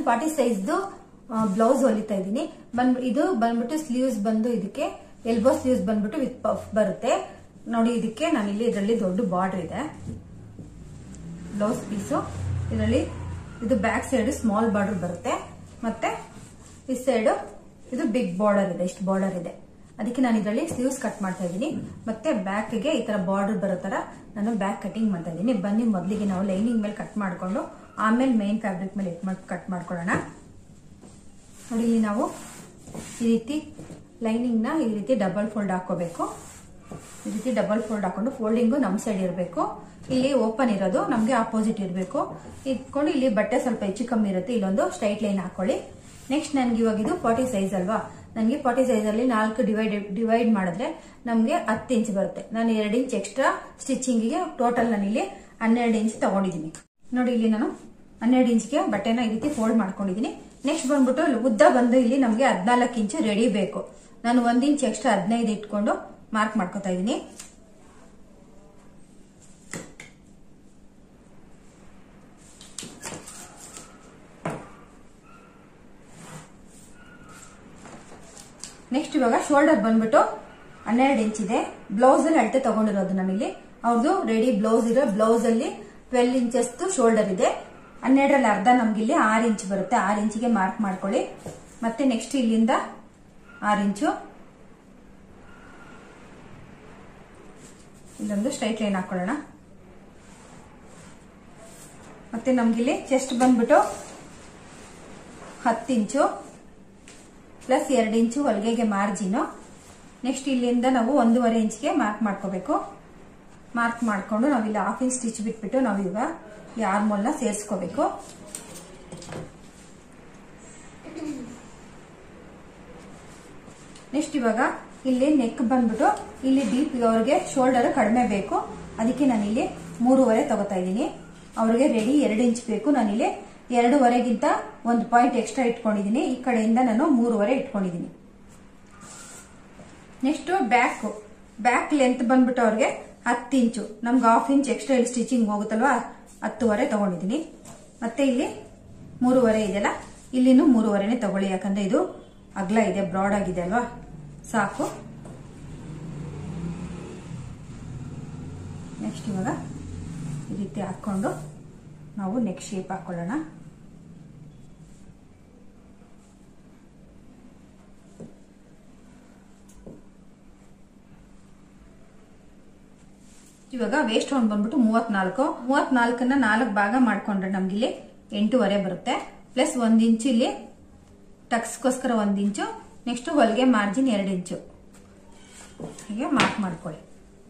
40 ಸೈಜ್ದು blouse ಹೊಲಿತಾ ಇದೀನಿ. ಇದು ಬಂದ್ಬಿಟ್ಟು ಸ್ಲೀವ್ಸ್ ಬಂದು ಇದಕ್ಕೆ ಎಲ್ಬೋ ಸ್ಲೀವ್ಸ್ ಬಂದ್ಬಿಟ್ಟು ವಿತ್ ಪಫ್ ಬರುತ್ತೆ ನೋಡಿ. ಇದಕ್ಕೆ ನಾನಿಲ್ಲಿ ಇದರಲ್ಲಿ ದೊಡ್ಡ ಬಾರ್ಡರ್ ಇದೆ ಬ್ಲೌಸ್ ಪೀಸು. ಇದರಲ್ಲಿ ಇದು ಬ್ಯಾಕ್ ಸೈಡ್ ಸ್ಮಾಲ್ ಬಾರ್ಡರ್ ಬರುತ್ತೆ, ಮತ್ತೆ ಈ ಸೈಡ್ ಇದು ಬಿಗ್ ಬಾರ್ಡರ್ ಇದೆ, ಇಷ್ಟು ಬಾರ್ಡರ್ ಇದೆ. ಅದಕ್ಕೆ ನಾನು ಇದರಲ್ಲಿ ಸ್ಲೀವ್ಸ್ ಕಟ್ ಮಾಡ್ತಾ ಇದ್ದೀನಿ. ಮತ್ತೆ ಬ್ಯಾಕ್ ಗೆ ಈ ತರ ಬಾರ್ಡರ್ ಬರೋ ತರ ನಾನು ಬ್ಯಾಕ್ ಕಟಿಂಗ್ ಮಾಡ್ತಾ ಇದ್ದೀನಿ. ಬನ್ನಿ ಮೊದಲಿಗೆ ನಾವು ಲೈನಿಂಗ್ ಮೇಲೆ ಕಟ್ ಮಾಡ್ಕೊಂಡು ಆಮೇಲೆ ಮೇನ್ ಫ್ಯಾಬ್ರಿಕ್ ಮೇಲೆ ಕಟ್ ಮಾಡ್ಕೊಳ್ಳೋಣ. ನೋಡಿ, ಇಲ್ಲಿ ನಾವು ಈ ರೀತಿ ಲೈನಿಂಗ್ ನ ಈ ರೀತಿ ಡಬಲ್ ಫೋಲ್ಡ್ ಹಾಕೋಬೇಕು. ಈ ರೀತಿ ಡಬಲ್ ಫೋಲ್ಡ್ ಹಾಕೊಂಡು ಫೋಲ್ಡಿಂಗು ನಮ್ ಸೈಡ್ ಇರಬೇಕು. ಇಲ್ಲಿ ಓಪನ್ ಇರೋದು ನಮ್ಗೆ ಆಪೋಸಿಟ್ ಇರಬೇಕು. ಇಟ್ಕೊಂಡು ಇಲ್ಲಿ ಬಟ್ಟೆ ಸ್ವಲ್ಪ ಹೆಚ್ಚು ಕಮ್ಮಿ ಇರುತ್ತೆ, ಇಲ್ಲೊಂದು ಸ್ಟ್ರೈಟ್ ಲೈನ್ ಹಾಕೊಳ್ಳಿ. ನೆಕ್ಸ್ಟ್ ನನ್ಗೆ ಇವಾಗ ಇದು 40 ಸೈಜ್ ಅಲ್ವಾ, ನನಗೆ 40 ಸೈಜ್ ಅಲ್ಲಿ 4 ಡಿವೈಡ್ ಮಾಡಿದ್ರೆ ನಮ್ಗೆ 10 ಇಂಚ್ ಬರುತ್ತೆ. ನಾನು 2 ಇಂಚ್ ಎಕ್ಸ್ಟ್ರಾ ಸ್ಟಿಚಿಂಗ್ ಗೆ ಟೋಟಲ್ ನಾನು ಇಲ್ಲಿ 12 ಇಂಚ್ ತಗೊಂಡಿದ್ದೀನಿ. ನೋಡಿ, ಇಲ್ಲಿ ನಾನು 12 ಇಂಚ್ಗೆ ಬಟ್ಟೆನ ಈ ರೀತಿ ಫೋಲ್ಡ್ ಮಾಡ್ಕೊಂಡಿದ್ದೀನಿ. ನೆಕ್ಸ್ಟ್ ಬಂದ್ಬಿಟ್ಟು ಉದ್ದ ಬಂದು ಇಲ್ಲಿ ನಮ್ಗೆ 14 ಇಂಚ್ ರೆಡಿ ಬೇಕು. ನಾನು 1 ಇಂಚ್ ಎಕ್ಸ್ಟ್ರಾ 15 ಇಟ್ಕೊಂಡು ಮಾರ್ಕ್ ಮಾಡ್ಕೊತಾ ಇದ್ದೀನಿ. ನೆಕ್ಸ್ಟ್ ಇವಾಗ ಶೋಲ್ಡರ್ ಬಂದ್ಬಿಟ್ಟು 12 ಇಂಚ್ ಇದೆ. ಬ್ಲೌಸ್ ಅಲ್ಲಿ ಅಳತೆ ತಗೊಂಡಿರೋದು ನಾನಿಲ್ಲಿ. ಅವ್ರದ್ದು ರೆಡಿ ಬ್ಲೌಸ್ ಇರೋ ಬ್ಲೌಸ್ ಅಲ್ಲಿ 12 ಇಂಚಸ್ ಶೋಲ್ಡರ್ ಇದೆ. 12ರಲ್ಲಿ ಅರ್ಧ ನಮ್ಗೆ ಇಲ್ಲಿ 6 ಇಂಚ್ ಬರುತ್ತೆ. 6 ಇಂಚಿಗೆ ಮಾರ್ಕ್ ಮಾಡ್ಕೊಳ್ಳಿ. ಮತ್ತೆ ನೆಕ್ಸ್ಟ್ ಇಲ್ಲಿಂದ 6 ಇಂಚು ಇಲ್ಲೊಂದು ಸ್ಟ್ರೈಟ್ ಲೈನ್ ಹಾಕೊಳ್ಳೋಣ. ಮತ್ತೆ ನಮ್ಗಿಲ್ಲಿ ಚೆಸ್ಟ್ ಬಂದ್ಬಿಟ್ಟು 10 ಇಂಚು ಪ್ಲಸ್ 2 ಇಂಚು ಹೊಲಿಗೆಗೆ ಮಾರ್ಜಿನ್. ನೆಕ್ಸ್ಟ್ ಇಲ್ಲಿಂದ ನಾವು 1.5 ಇಂಚ್ಗೆ ಮಾರ್ಕ್ ಮಾಡ್ಕೋಬೇಕು. ಮಾರ್ಕ್ ಮಾಡ್ಕೊಂಡು ನಾವಿಲ್ಲಿ 1/2 ಇಂಚ್ ಸ್ಟಿಚ್ ಬಿಟ್ಬಿಟ್ಟು ನಾವೀಗ ಈ ಆರ್ಮೋಲ್ ನ ಸೇರಿಸ್ಕೋಬೇಕು. ನೆಕ್ಸ್ಟ್ ಇವಾಗ ಇಲ್ಲಿ ನೆಕ್ ಬಂದ್ಬಿಟ್ಟು ಇಲ್ಲಿ ಡೀಪ್ ಅವ್ರಿಗೆ ಶೋಲ್ಡರ್ ಕಡಿಮೆ ಬೇಕು, ಅದಕ್ಕೆ ನಾನಿಲ್ಲಿ 3.5 ತಗೋತಾ ಇದ್ದೀನಿ. ಅವ್ರಿಗೆ ರೆಡಿ 2 ಇಂಚ್ ಬೇಕು. ನಾನಿಲ್ಲಿ 2.5ಗಿಂತ 1 ಪಾಯಿಂಟ್ ಎಕ್ಸ್ಟ್ರಾ ಇಟ್ಕೊಂಡಿದ್ದೀನಿ. ಈ ಕಡೆಯಿಂದ ನಾನು 3.5 ಇಟ್ಕೊಂಡಿದ್ದೀನಿ. ನೆಕ್ಸ್ಟ್ ಬ್ಯಾಕ್ ಲೆಂತ್ ಬಂದ್ಬಿಟ್ಟು ಅವ್ರಿಗೆ 10 ಇಂಚು, ನಮ್ಗೆ 1/2 ಇಂಚ್ ಎಕ್ಸ್ಟ್ರಾ ಇಲ್ಲಿ ಸ್ಟಿಚಿಂಗ್ ಹೋಗುತ್ತಲ್ವಾ, 10.5 ತಗೊಂಡಿದ್ದೀನಿ. ಮತ್ತೆ ಇಲ್ಲಿ 3.5 ಇದೆಯಲ್ಲ, ಇಲ್ಲಿನೂ 3.5ನೇ ತಗೊಳ್ಳಿ, ಯಾಕಂದ್ರೆ ಇದು ಅಗಲ ಇದೆ, ಬ್ರಾಡ್ ಆಗಿದೆ ಅಲ್ವಾ, ಸಾಕು. ನೆಕ್ಸ್ಟ್ ಇವಾಗ ಈ ರೀತಿ ಹಾಕೊಂಡು ನಾವು ನೆಕ್ ಶೇಪ್ ಹಾಕೊಳ್ಳೋಣ. ಇವಾಗ ವೇಸ್ಟ್ ರೌಂಡ್ ಬಂದ್ಬಿಟ್ಟು 34ನ 4 ಭಾಗ ಮಾಡ್ಕೊಂಡ್ರೆ ನಮ್ಗಿಲ್ಲಿ 8.5 ಬರುತ್ತೆ. ಪ್ಲಸ್ 1 ಇಂಚ್ ಇಲ್ಲಿ ಟಕ್ಸ್ಗೋಸ್ಕರ 1 ಇಂಚು. ನೆಕ್ಸ್ಟ್ ಹೊಲಿಗೆ ಮಾರ್ಜಿನ್ 2 ಇಂಚು ಹೀಗೆ ಮಾರ್ಕ್ ಮಾಡ್ಕೊಳ್ಳಿ.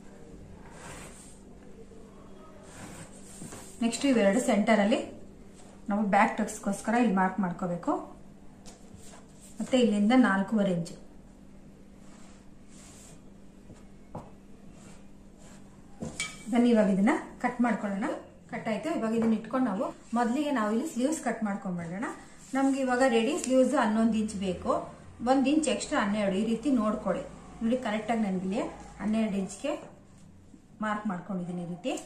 ನೆಕ್ಸ್ಟ್ ಇವೆರಡು ಸೆಂಟರ್ ಅಲ್ಲಿ ನಾವು ಬ್ಯಾಕ್ ಟಕ್ಸ್ಗೋಸ್ಕರ ಇಲ್ಲಿ ಮಾರ್ಕ್ ಮಾಡ್ಕೋಬೇಕು. ಮತ್ತೆ ಇಲ್ಲಿಂದ 4.5 ಇಂಚು. ಬನ್ನಿ ಇವಾಗ ಇದನ್ನ ಕಟ್ ಮಾಡ್ಕೊಳ್ಳೋಣ. ಕಟ್ ಆಯ್ತು. ಇವಾಗ ಇದನ್ನ ಇಟ್ಕೊಂಡು ನಾವು ಮೊದಲಿಗೆ ನಾವು ಇಲ್ಲಿ ಸ್ಲೀವ್ಸ್ ಕಟ್ ಮಾಡ್ಕೊಂಡ್ಬಿಡೋಣ. ನಮ್ಗೆ ಇವಾಗ ರೆಡಿ ಸ್ಲೀವ್ಸ್ 11 ಇಂಚ್ ಬೇಕು. 1 ಇಂಚ್ ಎಕ್ಸ್ಟ್ರಾ 12 ಈ ರೀತಿ ನೋಡ್ಕೊಳ್ಳಿ. ನೋಡಿ, ಕರೆಕ್ಟ್ ಆಗಿ ನನಗೆ 12 ಇಂಚ್ಗೆ ಮಾರ್ಕ್ ಮಾಡ್ಕೊಂಡಿದ್ದೀನಿ ಈ ರೀತಿ.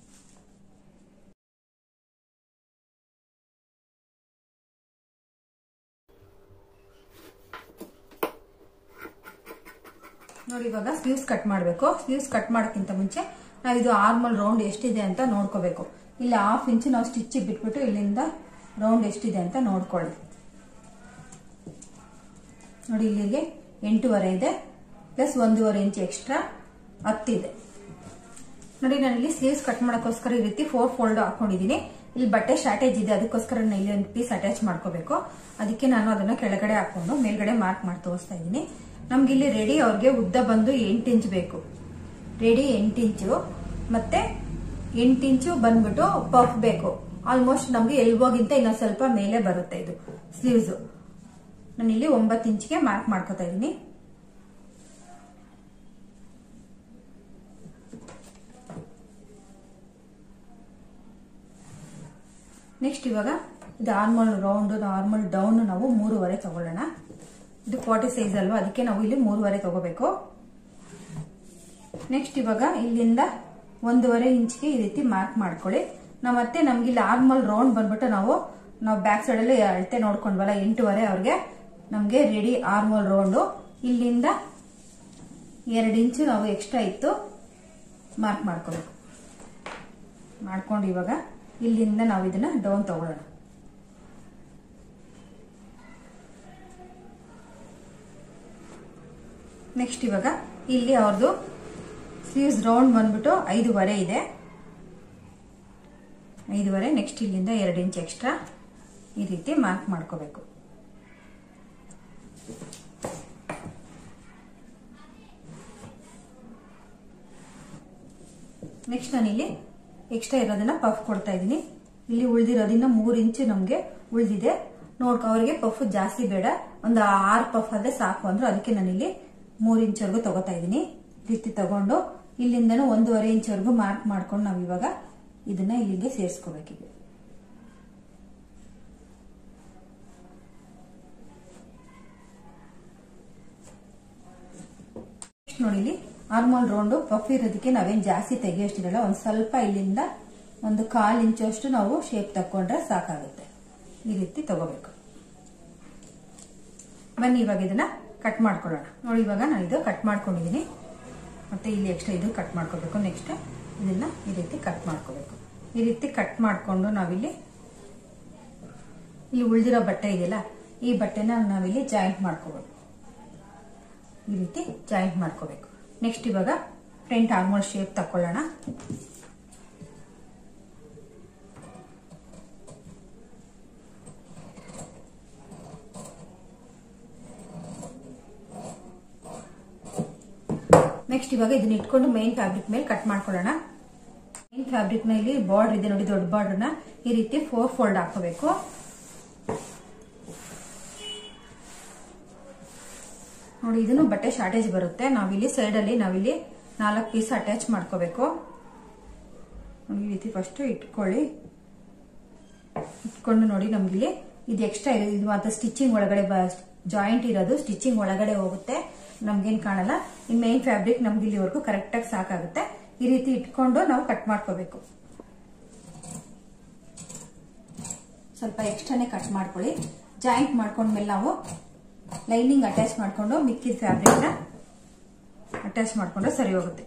ನೋಡಿ, ಇವಾಗ ಸ್ಲೀವ್ಸ್ ಕಟ್ ಮಾಡಬೇಕು. ಸ್ಲೀವ್ಸ್ ಕಟ್ ಮಾಡೋಕ್ಕಿಂತ ಮುಂಚೆ ನಾವು ಇದು ಆರ್ಮಲ್ ರೌಂಡ್ ಎಷ್ಟಿದೆ ಅಂತ ನೋಡ್ಕೋಬೇಕು. ಇಲ್ಲಿ 1/2 ಇಂಚ್ ನಾವು ಸ್ಟಿಚ್ ಬಿಟ್ಬಿಟ್ಟು ಇಲ್ಲಿಂದ ರೌಂಡ್ ಎಷ್ಟಿದೆ ಅಂತ ನೋಡ್ಕೊಳ್ಳಿ. ನೋಡಿ, ಇಲ್ಲಿಗೆ 8.5 ಇದೆ, ಪ್ಲಸ್ 1.5 ಇಂಚ್ ಎಕ್ಸ್ಟ್ರಾ 10 ಇದೆ. ನೋಡಿ, ನಾನು ಇಲ್ಲಿ ಸ್ಲೀವ್ಸ್ ಕಟ್ ಮಾಡೋಕ್ಕೋಸ್ಕರ ಈ ರೀತಿ 4 ಫೋಲ್ಡ್ ಹಾಕೊಂಡಿದ್ದೀನಿ. ಇಲ್ಲಿ ಬಟ್ಟೆ ಶಾರ್ಟೇಜ್ ಇದೆ, ಅದಕ್ಕೋಸ್ಕರ ನಾನು ಇಲ್ಲಿ ಒಂದು ಪೀಸ್ ಅಟ್ಯಾಚ್ ಮಾಡ್ಕೋಬೇಕು. ಅದಕ್ಕೆ ನಾನು ಅದನ್ನ ಕೆಳಗಡೆ ಹಾಕೊಂಡು ಮೇಲ್ಗಡೆ ಮಾರ್ಕ್ ಮಾಡಿ ತೋರಿಸ್ತಾ ಇದ್ದೀನಿ. ನಮ್ಗೆ ಇಲ್ಲಿ ರೆಡಿ ಅವ್ರಿಗೆ ಉದ್ದ ಬಂದು 8 ಇಂಚ್ ಬೇಕು. ರೆಡಿ 8 ಇಂಚು ಮತ್ತೆ 8 ಇಂಚು ಬಂದ್ಬಿಟ್ಟು ಪಫ್ ಬೇಕು. ಆಲ್ಮೋಸ್ಟ್ ನಮ್ಗೆ ಎಲ್ಬೋಗಿಂತ ಇನ್ನೊಂದು ಸ್ವಲ್ಪ ಮೇಲೆ ಬರುತ್ತೆ ಇದು ಸ್ಲೀವ್ಸ್. ನಾನು ಇಲ್ಲಿ 9 ಇಂಚ್ಗೆ ಮಾರ್ಕ್ ಮಾಡ್ಕೋತಾ ಇದ್ದೀನಿ. ನೆಕ್ಸ್ಟ್ ಇವಾಗ ಇದು ನಾರ್ಮಲ್ ರೌಂಡ್, ನಾರ್ಮಲ್ ಡೌನ್ ನಾವು 3.5 ತಗೊಳ್ಳೋಣ. ಇದು 40 ಸೈಜ್ ಅಲ್ವಾ, ಅದಕ್ಕೆ ನಾವು ಇಲ್ಲಿ 3.5 ತಗೋಬೇಕು. ನೆಕ್ಸ್ಟ್ ಇವಾಗ ಇಲ್ಲಿಂದ 1.5 ಇಂಚ್ಗೆ ಈ ರೀತಿ ಮಾರ್ಕ್ ಮಾಡ್ಕೊಳ್ಳಿ. ನಾವು ಮತ್ತೆ ನಮ್ಗೆ ಇಲ್ಲಿ ನಾರ್ಮಲ್ ರೌಂಡ್ ಬಂದ್ಬಿಟ್ಟು ನಾವು ನಾವು ಬ್ಯಾಕ್ ಸೈಡ್ ಅಲ್ಲಿ ಅಳತೆ ನೋಡ್ಕೊಂಡ್ವಲ್ಲ 8.5 ಅವ್ರಿಗೆ ನಮ್ಗೆ ರೆಡಿ ಆರ್ಮೋಲ್ ರೌಂಡ್. ಇಲ್ಲಿಂದ 2 ಇಂಚು ನಾವು ಎಕ್ಸ್ಟ್ರಾ ಇತ್ತು ಮಾರ್ಕ್ ಮಾಡ್ಕೋಬೇಕು. ಮಾಡ್ಕೊಂಡು ಇವಾಗ ಇಲ್ಲಿಂದ ನಾವು ಇದನ್ನ ಡೌನ್ ತಗೊಳ್ಳೋಣ. ನೆಕ್ಸ್ಟ್ ಇವಾಗ ಇಲ್ಲಿ ಅವ್ರದ್ದು ಸ್ಲೀವ್ಸ್ ರೌಂಡ್ ಬಂದ್ಬಿಟ್ಟು 5.5 ಇದೆ. 5.5. ನೆಕ್ಸ್ಟ್ ಇಲ್ಲಿಂದ 2 ಇಂಚ್ ಎಕ್ಸ್ಟ್ರಾ ಈ ರೀತಿ ಮಾರ್ಕ್ ಮಾಡ್ಕೋಬೇಕು. ನೆಕ್ಸ್ಟ್ ನಾನಿಲ್ಲಿ ಎಕ್ಸ್ಟ್ರಾ ಇರೋದನ್ನ ಪಫ್ ಕೊಡ್ತಾ ಇದ್ದೀನಿ. ಇಲ್ಲಿ ಉಳಿದಿರೋದನ್ನ 3 ಇಂಚು ನಮ್ಗೆ ಉಳಿದಿದೆ. ನೋಡ್ಕೊ, ಅವರಿಗೆ ಪಫ್ ಜಾಸ್ತಿ ಬೇಡ, ಒಂದು 6 ಪಫ್ ಆದ್ರೆ ಸಾಕು ಅಂದ್ರು. ಅದಕ್ಕೆ ನಾನಿಲ್ಲಿ 3 ಇಂಚ್ವರೆಗೂ ತಗೋತಾ ಇದ್ದೀನಿ. ರೀತಿ ತಗೊಂಡು ಇಲ್ಲಿಂದನೂ 1.5 ಇಂಚ್ವರೆಗೂ ಮಾರ್ಕ್ ಮಾಡ್ಕೊಂಡು ನಾವು ಇವಾಗ ಇದನ್ನ ಇಲ್ಲಿಗೆ ಸೇರಿಸ್ಕೋಬೇಕಿದೆ. ನೋಡಿ, ಇಲ್ಲಿ ಆರ್ಮೋಲ್ ರೌಂಡ್ ಪಫ್ ಇರೋದಕ್ಕೆ ನಾವೇನ್ ಜಾಸ್ತಿ ತೆಗಿಯೋಷ್ಟಿರಲ್ಲ. ಒಂದ್ ಸ್ವಲ್ಪ ಇಲ್ಲಿಂದ 1/4 ಇಂಚಷ್ಟು ನಾವು ಶೇಪ್ ತಕೊಂಡ್ರೆ ಸಾಕಾಗುತ್ತೆ. ಈ ರೀತಿ ತಗೋಬೇಕು. ಬನ್ನಿ ಇವಾಗ ಇದನ್ನ ಕಟ್ ಮಾಡ್ಕೊಳ್ಳೋಣ. ನೋಡಿ, ಇವಾಗ ನಾನು ಇದು ಕಟ್ ಮಾಡ್ಕೊಂಡಿದ್ದೀನಿ. ಮತ್ತೆ ಇಲ್ಲಿ ಎಕ್ಸ್ಟ್ರಾ ಇದು ಕಟ್ ಮಾಡ್ಕೋಬೇಕು. ನೆಕ್ಸ್ಟ್ ಇದನ್ನ ಈ ರೀತಿ ಕಟ್ ಮಾಡ್ಕೋಬೇಕು. ಈ ರೀತಿ ಕಟ್ ಮಾಡ್ಕೊಂಡು ನಾವಿಲ್ಲಿ ಉಳಿದಿರೋ ಬಟ್ಟೆ ಇದೆಯಲ್ಲ, ಈ ಬಟ್ಟೆನ ನಾವಿಲ್ಲಿ ಜಾಯಿಂಟ್ ಮಾಡ್ಕೋಬೇಕು. ಈ ರೀತಿ ಜಾಯಿಂಟ್ ಮಾಡ್ಕೋಬೇಕು. ನೆಕ್ಸ್ಟ್ ಇವಾಗ ಫ್ರಂಟ್ ಆರ್ಮೋಲ್ ಶೇಪ್ ತಕೊಳ್ಳೋಣ. ನೆಕ್ಸ್ಟ್ ಇವಾಗ ಇದನ್ನ ಇಟ್ಕೊಂಡು ಮೇನ್ ಫ್ಯಾಬ್ರಿಕ್ ಮೇಲೆ ಕಟ್ ಮಾಡ್ಕೊಳ್ಳೋಣ. ಮೇನ್ ಫ್ಯಾಬ್ರಿಕ್ ನ ಇಲ್ಲಿ ಬಾರ್ಡರ್ ಇದೆ ನೋಡಿ, ದೊಡ್ಡ ಬಾರ್ಡರ್ ನ ಈ ರೀತಿ 4 ಫೋಲ್ಡ್ ಹಾಕೋಬೇಕು. ನೋಡಿ, ಇದನ್ನು ಬಟ್ಟೆ ಶಾರ್ಟೇಜ್ ಬರುತ್ತೆ. ನಾವಿಲ್ಲಿ ಸೈಡ್ ಅಲ್ಲಿ 4 ಪೀಸ್ ಅಟ್ಯಾಚ್ ಮಾಡ್ಕೋಬೇಕು. ಈ ರೀತಿ ಫಸ್ಟ್ ಇಟ್ಕೊಳ್ಳಿ. ಇಟ್ಕೊಂಡು ನೋಡಿ, ನಮ್ಗಿಲ್ಲಿ ಇದು ಎಕ್ಸ್ಟ್ರಾ ಇದೆ. ಇದು ಮಾತ್ರ ಸ್ಟಿಚಿಂಗ್ ಒಳಗಡೆ ಜಾಯಿಂಟ್ ಇರೋದು, ಸ್ಟಿಚಿಂಗ್ ಒಳಗಡೆ ಹೋಗುತ್ತೆ, ನಮ್ಗೇನ್ ಕಾಣಲ್ಲ. ಈ ಮೇನ್ ಫ್ಯಾಬ್ರಿಕ್ ನಮ್ಗೆ ಇಲ್ಲಿವರೆಗೂ ಕರೆಕ್ಟ್ ಆಗಿ ಸಾಕಾಗುತ್ತೆ. ಈ ರೀತಿ ಇಟ್ಕೊಂಡು ನಾವು ಕಟ್ ಮಾಡ್ಕೋಬೇಕು. ಸ್ವಲ್ಪ ಎಕ್ಸ್ಟ್ರಾನೇ ಕಟ್ ಮಾಡ್ಕೊಳ್ಳಿ. ಜಾಯಿಂಟ್ ಮಾಡ್ಕೊಂಡ್ಮೇಲೆ ನಾವು ಲೈನಿಂಗ್ ಅಟ್ಯಾಚ್ ಮಾಡ್ಕೊಂಡು ಮಿಕ್ಕಿದ ಫ್ಯಾಬ್ರಿಕ್ ನ ಅಟ್ಯಾಚ್ ಮಾಡ್ಕೊಂಡ್ರೆ ಸರಿ ಹೋಗುತ್ತೆ.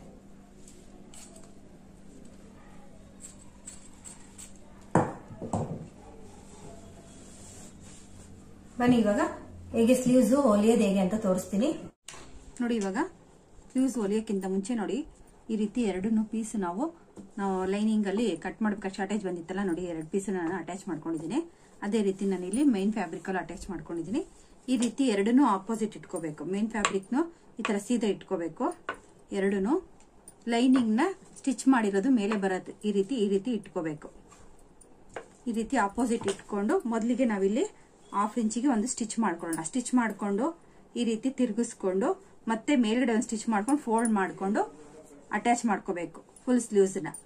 ಬನ್ನಿ ಇವಾಗ ಹೇಗೆ ಸ್ಲೀವ್ಸ್ ಹೊಲಿಯೋದು ಹೇಗೆ ಅಂತ ತೋರಿಸ್ತೀನಿ. ನೋಡಿ, ಇವಾಗ ಸ್ಲೀವ್ಸ್ ಹೊಲಿಯೋಕ್ಕಿಂತ ಮುಂಚೆ ನೋಡಿ, ಈ ರೀತಿ 2 ಪೀಸ್ ನಾವು ಲೈನಿಂಗ್ ಅಲ್ಲಿ ಕಟ್ ಮಾಡ್ಬೇಕು. ಶಾರ್ಟೇಜ್ ಬಂದಿತ್ತಲ್ಲ ನೋಡಿ, 2 ಪೀಸ್ ನಾನು ಅಟ್ಯಾಚ್ ಮಾಡ್ಕೊಂಡಿದ್ದೀನಿ. ಅದೇ ರೀತಿ ನಾನು ಇಲ್ಲಿ ಮೈನ್ ಫ್ಯಾಬ್ರಿಕ್ ಅಲ್ಲಿ ಅಟ್ಯಾಚ್ ಮಾಡ್ಕೊಂಡಿದ್ದೀನಿ. ಈ ರೀತಿ 2 ಆಪೋಸಿಟ್ ಇಟ್ಕೋಬೇಕು. ಮೇನ್ ಫ್ಯಾಬ್ರಿಕ್ ನು ಈ ತರ ಸೀದಾ ಇಟ್ಕೋಬೇಕು. 2 ಲೈನಿಂಗ್ ನ ಸ್ಟಿಚ್ ಮಾಡಿರೋದು ಮೇಲೆ ಬರುತ್ತೆ. ಈ ರೀತಿ ಇಟ್ಕೋಬೇಕು. ಈ ರೀತಿ ಆಪೋಸಿಟ್ ಇಟ್ಕೊಂಡು ಮೊದಲಿಗೆ ನಾವಿಲ್ಲಿ 1/2 ಇಂಚಿಗೆ ಒಂದು ಸ್ಟಿಚ್ ಮಾಡ್ಕೊಳ್ಳೋಣ. ಸ್ಟಿಚ್ ಮಾಡ್ಕೊಂಡು ಈ ರೀತಿ ತಿರುಗಿಸ್ಕೊಂಡು ಮತ್ತೆ ಮೇಲ್ಗಡೆ ಒಂದು ಸ್ಟಿಚ್ ಮಾಡ್ಕೊಂಡು ಫೋಲ್ಡ್ ಮಾಡ್ಕೊಂಡು ಅಟ್ಯಾಚ್ ಮಾಡ್ಕೋಬೇಕು ಫುಲ್ ಸ್ಲೀವ್ಸ್ ನ.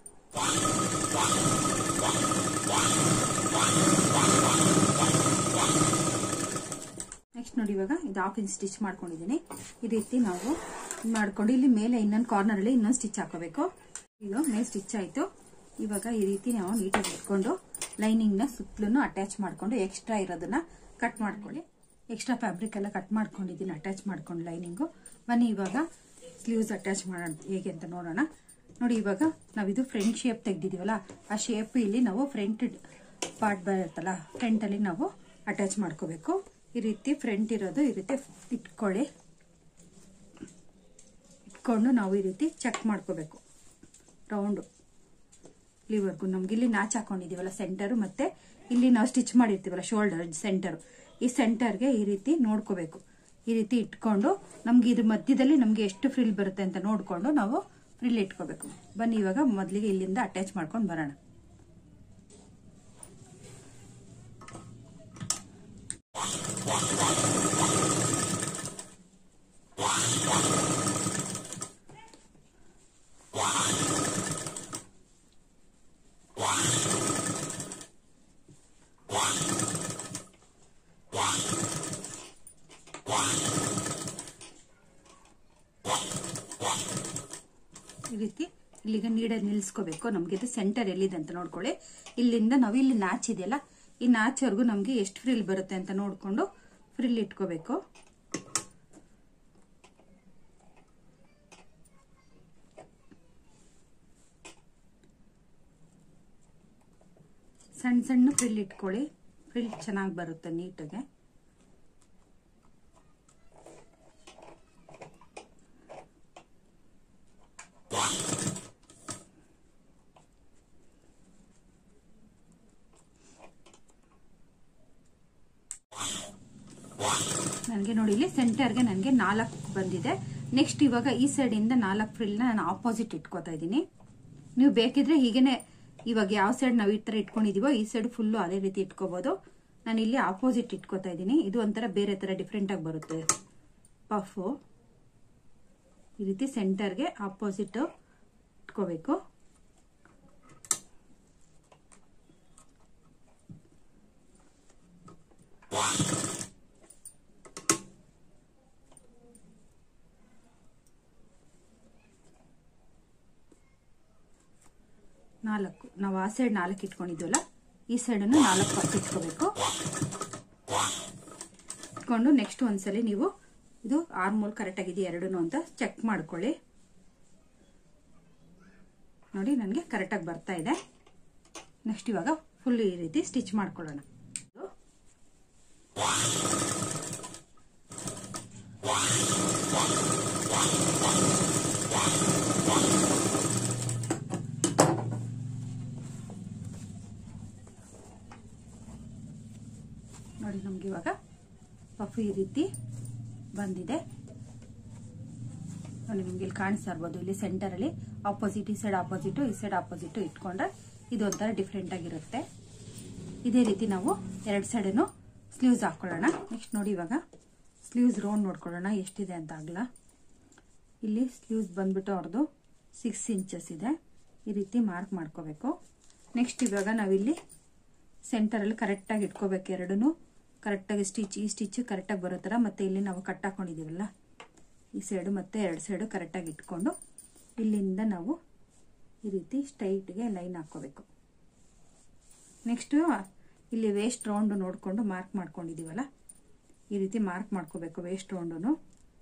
ನೆಕ್ಸ್ಟ್ ನೋಡಿ, ಇವಾಗ ಇದು 1/2 ಇಂಚ್ ಸ್ಟಿಚ್ ಮಾಡ್ಕೊಂಡಿದ್ದೀನಿ. ಈ ರೀತಿ ನಾವು ಮಾಡ್ಕೊಂಡು ಇಲ್ಲಿ ಮೇಲೆ ಇನ್ನೊಂದು ಕಾರ್ನರ್ ಅಲ್ಲಿ ಇನ್ನೊಂದು ಸ್ಟಿಚ್ ಹಾಕೋಬೇಕು. ಇದು ಮೇಲೆ ಸ್ಟಿಚ್ ಆಯ್ತು. ಇವಾಗ ಈ ರೀತಿ ನಾವು ನೀಟಾಗಿ ಇಟ್ಕೊಂಡು ಲೈನಿಂಗ್ ನ ಸುತ್ತಲೂ ಅಟ್ಯಾಚ್ ಮಾಡ್ಕೊಂಡು ಎಕ್ಸ್ಟ್ರಾ ಇರೋದನ್ನ ಕಟ್ ಮಾಡ್ಕೊಳ್ಳಿ. ಎಕ್ಸ್ಟ್ರಾ ಫ್ಯಾಬ್ರಿಕ್ ಎಲ್ಲ ಕಟ್ ಮಾಡ್ಕೊಂಡಿದ್ದೀನಿ, ಅಟ್ಯಾಚ್ ಮಾಡ್ಕೊಂಡು ಲೈನಿಂಗು. ಬನ್ನಿ ಇವಾಗ ಸ್ಲೀವ್ಸ್ ಅಟ್ಯಾಚ್ ಮಾಡೋಣ ಹೇಗೆ ಅಂತ ನೋಡೋಣ. ನೋಡಿ, ಇವಾಗ ನಾವಿದು ಫ್ರಂಟ್ ಶೇಪ್ ತೆಗ್ದಿದೀವಲ್ಲ, ಆ ಶೇಪ್ ಇಲ್ಲಿ ನಾವು ಫ್ರಂಟ್ ಪಾರ್ಟ್ ಬರುತ್ತಲ್ಲ, ಫ್ರಂಟ್ ಅಲ್ಲಿ ನಾವು ಅಟ್ಯಾಚ್ ಮಾಡ್ಕೋಬೇಕು. ಈ ರೀತಿ ಫ್ರಂಟ್ ಇರೋದು ಈ ರೀತಿ ಇಟ್ಕೊಳ್ಳಿ. ಇಟ್ಕೊಂಡು ನಾವು ಈ ರೀತಿ ಚೆಕ್ ಮಾಡ್ಕೋಬೇಕು ರೌಂಡು ಇಲ್ಲಿವರೆಗೂ. ನಮ್ಗೆ ಇಲ್ಲಿ ನಾಚ್ ಹಾಕೊಂಡಿದೀವಲ್ಲ ಸೆಂಟರ್, ಮತ್ತೆ ಇಲ್ಲಿ ನಾವು ಸ್ಟಿಚ್ ಮಾಡಿರ್ತೀವಲ್ಲ ಶೋಲ್ಡರ್ ಸೆಂಟರ್, ಈ ಸೆಂಟರ್ಗೆ ಈ ರೀತಿ ನೋಡ್ಕೋಬೇಕು. ಈ ರೀತಿ ಇಟ್ಕೊಂಡು ನಮ್ಗೆ ಇದ್ರ ಮಧ್ಯದಲ್ಲಿ ನಮ್ಗೆ ಎಷ್ಟು ಫ್ರಿಲ್ ಬರುತ್ತೆ ಅಂತ ನೋಡ್ಕೊಂಡು ನಾವು ಫ್ರಿಲ್ ಇಟ್ಕೋಬೇಕು. ಬನ್ನಿ ಇವಾಗ ಮೊದಲಿಗೆ ಇಲ್ಲಿಂದ ಅಟ್ಯಾಚ್ ಮಾಡ್ಕೊಂಡು ಬರೋಣ. ಈ ರೀತಿ ಇಲ್ಲಿಗೆ ನೀಡಲ್ಲಿ ನಿಲ್ಸ್ಕೋಬೇಕು. ನಮ್ಗೆ ಇದು ಸೆಂಟರ್ ಎಲ್ಲಿದೆ ಅಂತ ನೋಡ್ಕೊಳ್ಳಿ. ಇಲ್ಲಿಂದ ನಾವು ಇಲ್ಲಿ ನಾಚ್ ಇದೆಯಲ್ಲ, ಇನ್ನು ಆಚೆವರೆಗೂ ನಮಗೆ ಎಷ್ಟು ಫ್ರಿಲ್ ಬರುತ್ತೆ ಅಂತ ನೋಡಿಕೊಂಡು ಫ್ರಿಲ್ ಇಟ್ಕೋಬೇಕು. ಸಣ್ಣ ಸಣ್ಣ ಫ್ರಿಲ್ ಇಟ್ಕೊಳ್ಳಿ, ಫ್ರಿಲ್ ಚೆನ್ನಾಗಿ ಬರುತ್ತೆ ನೀಟಾಗೆ. ನನಗೆ ನೋಡಿ ಇಲ್ಲಿ ಸೆಂಟರ್ಗೆ ನನಗೆ 4 ಬಂದಿದೆ. ನೆಕ್ಸ್ಟ್ ಇವಾಗ ಈ ಸೈಡ್ ಇಂದ 4 ಫ್ರಿಲ್ನ ನಾನು ಆಪೋಸಿಟ್ ಇಟ್ಕೋತಾ ಇದ್ದೀನಿ. ನೀವು ಬೇಕಿದ್ರೆ ಹೀಗೇನೆ ಇವಾಗ ಯಾವ ಸೈಡ್ ನಾವು ಈ ತರ ಇಟ್ಕೊಂಡಿದೀವೋ ಈ ಸೈಡ್ ಫುಲ್ಲು ಅದೇ ರೀತಿ ಇಟ್ಕೋಬಹುದು. ನಾನು ಇಲ್ಲಿ ಆಪೋಸಿಟ್ ಇಟ್ಕೋತಾ ಇದ್ದೀನಿ. ಇದು ಒಂಥರ ಬೇರೆ ತರ ಡಿಫ್ರೆಂಟ್ ಆಗಿ ಬರುತ್ತೆ ಪಫ್. ಈ ರೀತಿ ಸೆಂಟರ್ಗೆ ಆಪೋಸಿಟ್ ಇಟ್ಕೋಬೇಕು. ನಾವು ಆ ಸೈಡ್ 4 ಇಟ್ಕೊಂಡಿದ್ವಲ್ಲ, ಈ ಸೈಡನ್ನು 4 ಪಫ್ ಇಟ್ಕೋಬೇಕು. ಇಟ್ಕೊಂಡು ನೆಕ್ಸ್ಟ್ ಒಂದ್ಸಲಿ ನೀವು ಇದು ಆರ್ಮೋಲ್ ಕರೆಕ್ಟ್ ಆಗಿದೆ ಎರಡೂನು ಅಂತ ಚೆಕ್ ಮಾಡ್ಕೊಳ್ಳಿ. ನೋಡಿ ನನಗೆ ಕರೆಕ್ಟ್ ಆಗಿ ಬರ್ತಾ ಇದೆ. ನೆಕ್ಸ್ಟ್ ಇವಾಗ ಫುಲ್ ಈ ರೀತಿ ಸ್ಟಿಚ್ ಮಾಡ್ಕೊಳ್ಳೋಣ. ನೋಡಿ ನಮ್ಗೆ ಇವಾಗ ಪಫ್ ಈ ರೀತಿ ಬಂದಿದೆ. ನೋಡಿ ನಿಮ್ಗೆ ಇಲ್ಲಿ ಕಾಣಿಸ್ತಾ ಇರ್ಬೋದು, ಇಲ್ಲಿ ಸೆಂಟರ್ ಅಲ್ಲಿ ಆಪೋಸಿಟ್, ಈ ಸೈಡ್ ಆಪೋಸಿಟ್, ಈ ಸೈಡ್ ಆಪೋಸಿಟ್ ಇಟ್ಕೊಂಡ್ರೆ ಇದು ಒಂಥರ ಡಿಫ್ರೆಂಟ್ ಆಗಿರುತ್ತೆ. ಇದೇ ರೀತಿ ನಾವು 2 ಸೈಡನ್ನು ಸ್ಲೀವ್ಸ್ ಹಾಕೊಳ್ಳೋಣ. ನೆಕ್ಸ್ಟ್ ನೋಡಿ ಇವಾಗ ಸ್ಲೀವ್ಸ್ ರೌಂಡ್ ನೋಡ್ಕೊಳ್ಳೋಣ ಎಷ್ಟಿದೆ ಅಂತ ಆಗಲ್ಲ. ಇಲ್ಲಿ ಸ್ಲೀವ್ಸ್ ಬಂದ್ಬಿಟ್ಟು ಅವ್ರದ್ದು 6 ಇಂಚಸ್ ಇದೆ. ಈ ರೀತಿ ಮಾರ್ಕ್ ಮಾಡ್ಕೋಬೇಕು. ನೆಕ್ಸ್ಟ್ ಇವಾಗ ನಾವಿಲ್ಲಿ ಸೆಂಟರ್ ಅಲ್ಲಿ ಕರೆಕ್ಟ್ ಆಗಿ ಇಟ್ಕೋಬೇಕು. ಎರಡೂ ಕರೆಕ್ಟ್ ಆಗಿ ಈ ಸ್ಟಿಚ್ ಕರೆಕ್ಟ್ ಆಗಿ ಬರೋ ತರ, ಮತ್ತೆ ಇಲ್ಲಿ ನಾವು ಕಟ್ ಹಾಕೊಂಡಿದೀವಲ್ಲ ಈ ಸೈಡು ಮತ್ತೆ 2 ಸೈಡು ಕರೆಕ್ಟ್ ಆಗಿ ಇಟ್ಕೊಂಡು ಇಲ್ಲಿಂದ ನಾವು ಈ ರೀತಿ ಸ್ಟ್ರೈಟ್ಗೆ ಲೈನ್ ಹಾಕೋಬೇಕು. ನೆಕ್ಸ್ಟ್ ಇಲ್ಲಿ ವೇಸ್ಟ್ ರೌಂಡ್ ನೋಡ್ಕೊಂಡು ಮಾರ್ಕ್ ಮಾಡ್ಕೊಂಡಿದೀವಲ್ಲ ಈ ರೀತಿ ಮಾರ್ಕ್ ಮಾಡ್ಕೋಬೇಕು. ವೇಸ್ಟ್ ರೌಂಡು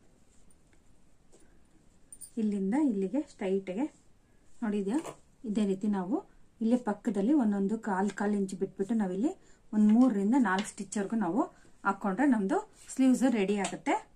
ಇಲ್ಲಿಂದ ಇಲ್ಲಿಗೆ ಸ್ಟ್ರೈಟ್ಗೆ ನೋಡಿದ್ಯಾ, ಇದೇ ರೀತಿ ನಾವು ಇಲ್ಲಿ ಪಕ್ಕದಲ್ಲಿ ಒಂದೊಂದು ಕಾಲ್ ಇಂಚ್ ಬಿಟ್ಬಿಟ್ಟು ನಾವಿಲ್ಲಿ ಒಂದು 3 ರಿಂದ 4 ಸ್ಟಿಚ್ ವರೆಗೂ ನಾವು ಹಾಕೊಂಡ್ರೆ ನಮ್ದು ಸ್ಲೀವ್ಸ್ ರೆಡಿ ಆಗುತ್ತೆ.